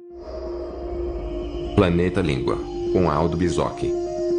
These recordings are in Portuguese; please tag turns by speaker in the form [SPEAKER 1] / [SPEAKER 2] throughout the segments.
[SPEAKER 1] Planeta Língua, com Aldo Bisocchi.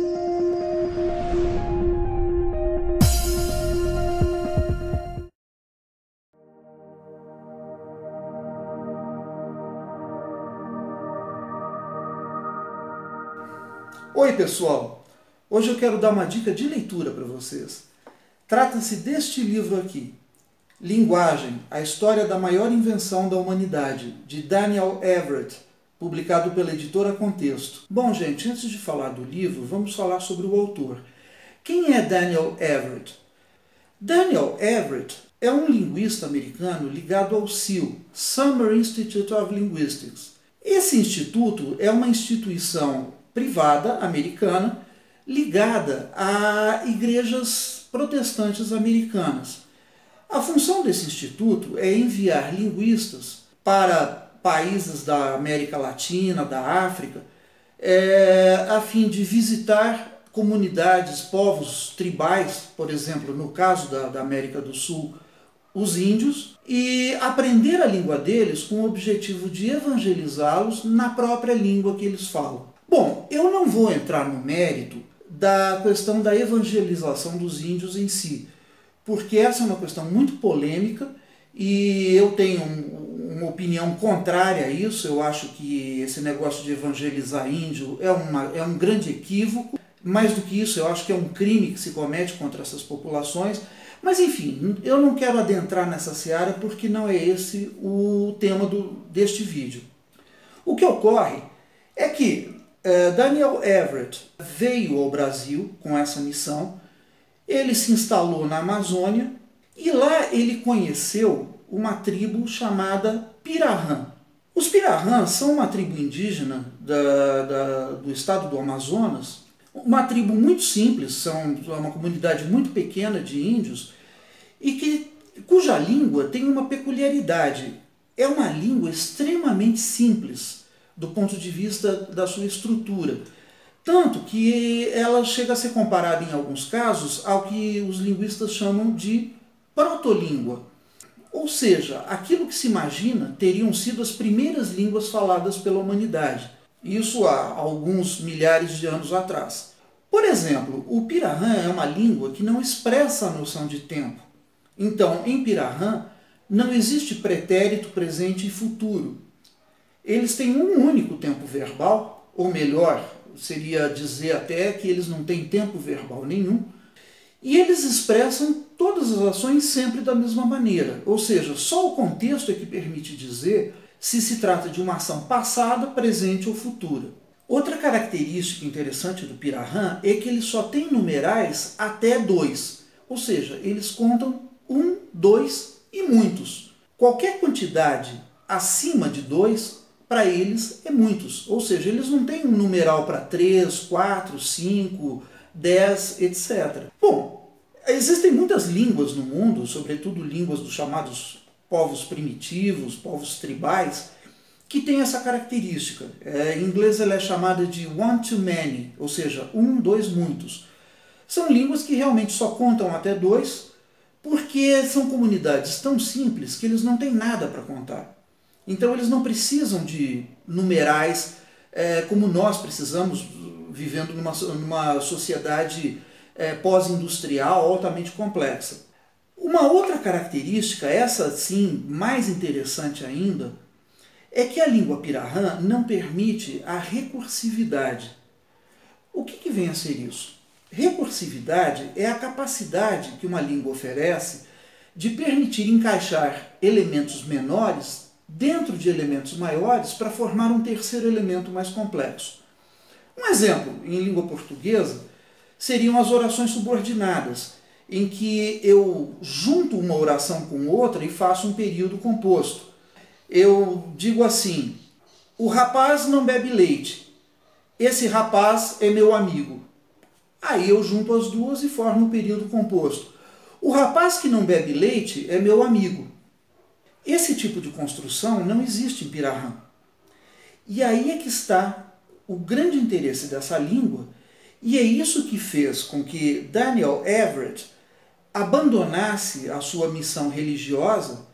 [SPEAKER 2] Oi pessoal, hoje eu quero dar uma dica de leitura para vocês. Trata-se deste livro aqui, Linguagem, a História da Maior Invenção da Humanidade, de Daniel Everett, publicado pela editora Contexto. Bom gente, antes de falar do livro, vamos falar sobre o autor. Quem é Daniel Everett? Daniel Everett é um linguista americano ligado ao SIL, Summer Institute of Linguistics. Esse instituto é uma instituição privada americana ligada a igrejas protestantes americanas. A função desse instituto é enviar linguistas para países da América Latina, da África, a fim de visitar comunidades, povos tribais, por exemplo, no caso da América do Sul, os índios, e aprender a língua deles com o objetivo de evangelizá-los na própria língua que eles falam. Bom, eu não vou entrar no mérito da questão da evangelização dos índios em si, porque essa é uma questão muito polêmica e eu tenho uma opinião contrária a isso. Eu acho que esse negócio de evangelizar índio é um grande equívoco. Mais do que isso, eu acho que é um crime que se comete contra essas populações. Mas enfim, eu não quero adentrar nessa seara porque não é esse o tema deste vídeo. O que ocorre é que Daniel Everett veio ao Brasil com essa missão, ele se instalou na Amazônia e lá ele conheceu uma tribo chamada Pirahã. Os Pirahã são uma tribo indígena do estado do Amazonas, uma tribo muito simples, são uma comunidade muito pequena de índios e cuja língua tem uma peculiaridade. É uma língua extremamente simples do ponto de vista da sua estrutura. Tanto que ela chega a ser comparada em alguns casos ao que os linguistas chamam de protolíngua. Ou seja, aquilo que se imagina teriam sido as primeiras línguas faladas pela humanidade. Isso há alguns milhares de anos atrás. Por exemplo, o Pirahã é uma língua que não expressa a noção de tempo. Então, em Pirahã, não existe pretérito, presente e futuro. Eles têm um único tempo verbal, ou melhor, seria dizer até que eles não têm tempo verbal nenhum, e eles expressam todas as ações sempre da mesma maneira, ou seja, só o contexto é que permite dizer se se trata de uma ação passada, presente ou futura. Outra característica interessante do Pirahã é que ele só tem numerais até 2, ou seja, eles contam 1, 2 e muitos. Qualquer quantidade acima de 2, para eles é muitos, ou seja, eles não têm um numeral para 3, 4, 5, 10, etc. Bom, existem muitas línguas no mundo, sobretudo línguas dos chamados povos primitivos, povos tribais, que têm essa característica. Em inglês ela é chamada de one-to-many, ou seja, 1, 2, muitos. São línguas que realmente só contam até 2, porque são comunidades tão simples que eles não têm nada para contar. Então eles não precisam de numerais como nós precisamos, vivendo numa sociedade pós-industrial altamente complexa. Uma outra característica, essa sim mais interessante ainda, é que a língua Pirahã não permite a recursividade. O que vem a ser isso? Recursividade é a capacidade que uma língua oferece de permitir encaixar elementos menores dentro de elementos maiores para formar um terceiro elemento mais complexo. Um exemplo, em língua portuguesa, seriam as orações subordinadas, em que eu junto uma oração com outra e faço um período composto. Eu digo assim: o rapaz não bebe leite, esse rapaz é meu amigo. Aí eu junto as duas e formo um período composto. O rapaz que não bebe leite é meu amigo. Esse tipo de construção não existe em Pirahã. E aí é que está o grande interesse dessa língua, e é isso que fez com que Daniel Everett abandonasse a sua missão religiosa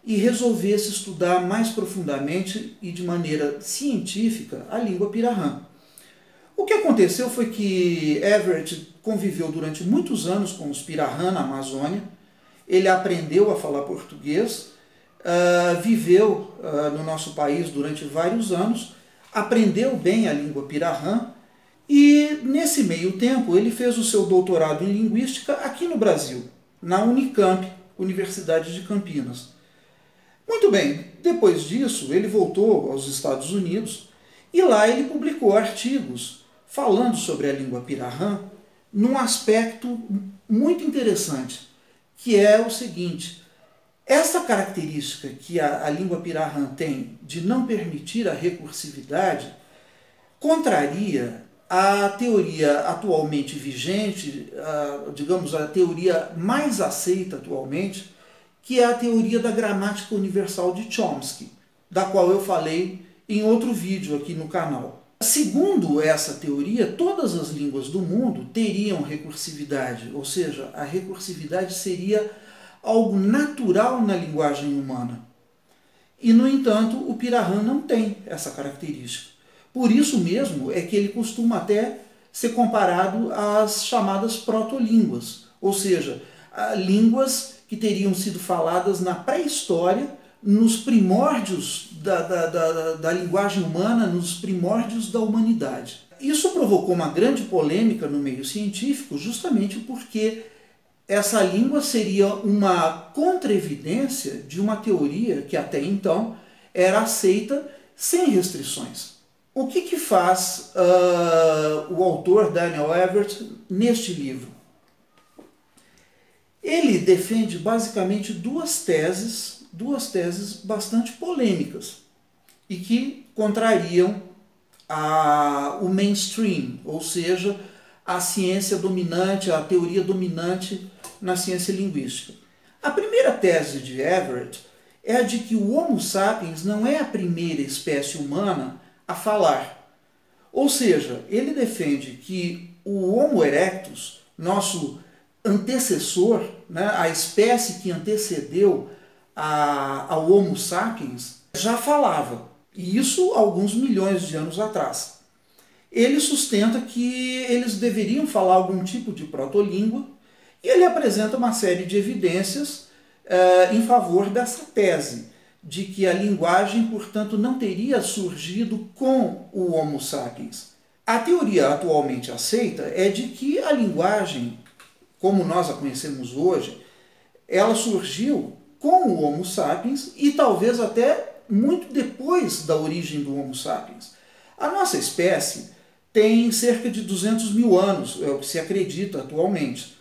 [SPEAKER 2] e resolvesse estudar mais profundamente e de maneira científica a língua Pirahã. O que aconteceu foi que Everett conviveu durante muitos anos com os Pirahã na Amazônia, ele aprendeu a falar português, viveu no nosso país durante vários anos, aprendeu bem a língua Pirahã e, nesse meio tempo, ele fez o seu doutorado em linguística aqui no Brasil, na Unicamp, Universidade de Campinas. Muito bem, depois disso ele voltou aos Estados Unidos e lá ele publicou artigos falando sobre a língua Pirahã num aspecto muito interessante, que é o seguinte: essa característica que a língua Pirahã tem de não permitir a recursividade contraria a teoria atualmente vigente, digamos, a teoria mais aceita atualmente, que é a teoria da gramática universal de Chomsky, da qual eu falei em outro vídeo aqui no canal. Segundo essa teoria, todas as línguas do mundo teriam recursividade, ou seja, a recursividade seria algo natural na linguagem humana. E, no entanto, o Pirahã não tem essa característica. Por isso mesmo é que ele costuma até ser comparado às chamadas protolínguas, ou seja, línguas que teriam sido faladas na pré-história, nos primórdios da linguagem humana, nos primórdios da humanidade. Isso provocou uma grande polêmica no meio científico, justamente porque essa língua seria uma contra-evidência de uma teoria que até então era aceita sem restrições. O que faz o autor Daniel Everett neste livro? Ele defende basicamente duas teses bastante polêmicas e que contrariam o mainstream, ou seja, a ciência dominante, a teoria dominante na ciência linguística. A primeira tese de Everett é a de que o Homo sapiens não é a primeira espécie humana a falar. Ou seja, ele defende que o Homo erectus, nosso antecessor, né, a espécie que antecedeu ao Homo sapiens, já falava. E isso alguns milhões de anos atrás. Ele sustenta que eles deveriam falar algum tipo de protolíngua e ele apresenta uma série de evidências em favor dessa tese, de que a linguagem, portanto, não teria surgido com o Homo sapiens. A teoria atualmente aceita é de que a linguagem, como nós a conhecemos hoje, ela surgiu com o Homo sapiens e talvez até muito depois da origem do Homo sapiens. A nossa espécie tem cerca de 200 mil anos, é o que se acredita atualmente.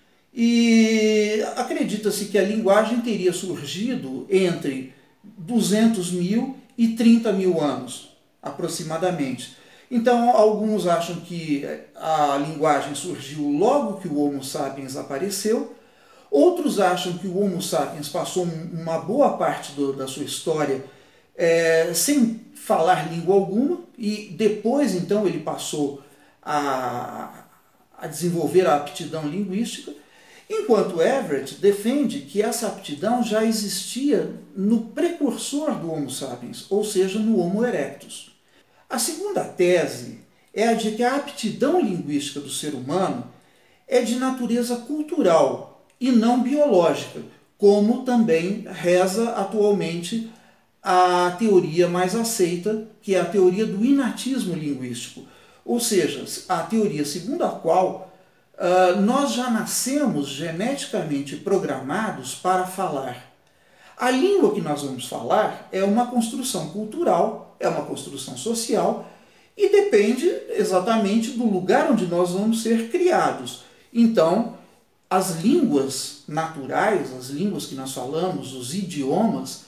[SPEAKER 2] E acredita-se que a linguagem teria surgido entre 200 mil e 30 mil anos, aproximadamente. Então, alguns acham que a linguagem surgiu logo que o Homo sapiens apareceu, outros acham que o Homo sapiens passou uma boa parte da sua história sem falar língua alguma, e depois, então, ele passou a desenvolver a aptidão linguística, enquanto Everett defende que essa aptidão já existia no precursor do Homo sapiens, ou seja, no Homo erectus. A segunda tese é a de que a aptidão linguística do ser humano é de natureza cultural e não biológica, como também reza atualmente a teoria mais aceita, que é a teoria do inatismo linguístico, ou seja, a teoria segundo a qual nós já nascemos geneticamente programados para falar. A língua que nós vamos falar é uma construção cultural, é uma construção social e depende exatamente do lugar onde nós vamos ser criados. Então, as línguas naturais, as línguas que nós falamos, os idiomas,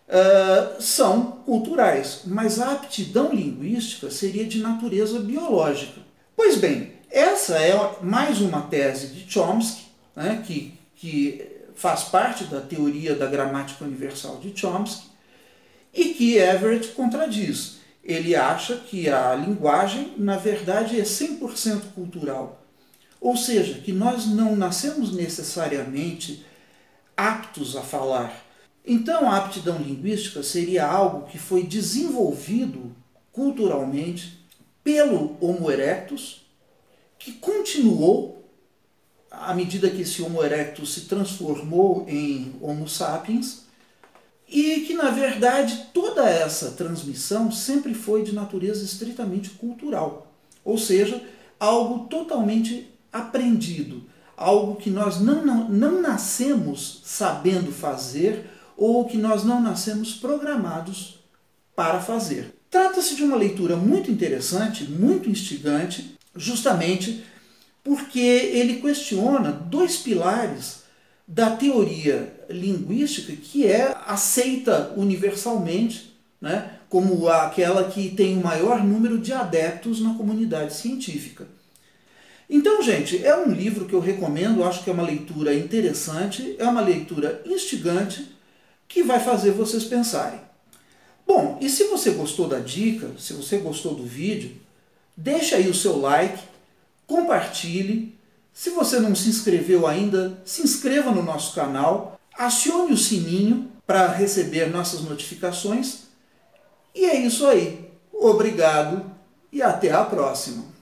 [SPEAKER 2] são culturais, mas a aptidão linguística seria de natureza biológica. Pois bem, essa é mais uma tese de Chomsky, né, que faz parte da teoria da gramática universal de Chomsky e que Everett contradiz. Ele acha que a linguagem, na verdade, é 100% cultural. Ou seja, que nós não nascemos necessariamente aptos a falar. Então a aptidão linguística seria algo que foi desenvolvido culturalmente pelo Homo erectus, que continuou à medida que esse Homo erectus se transformou em Homo sapiens, e que, na verdade, toda essa transmissão sempre foi de natureza estritamente cultural, ou seja, algo totalmente aprendido, algo que nós não nascemos sabendo fazer ou que nós não nascemos programados para fazer. Trata-se de uma leitura muito interessante, muito instigante, justamente porque ele questiona dois pilares da teoria linguística que é aceita universalmente, né, como aquela que tem o maior número de adeptos na comunidade científica. Então, gente, é um livro que eu recomendo, acho que é uma leitura interessante, é uma leitura instigante que vai fazer vocês pensarem. Bom, e se você gostou da dica, se você gostou do vídeo, deixa aí o seu like, compartilhe. Se você não se inscreveu ainda, se inscreva no nosso canal, acione o sininho para receber nossas notificações. E é isso aí. Obrigado e até a próxima.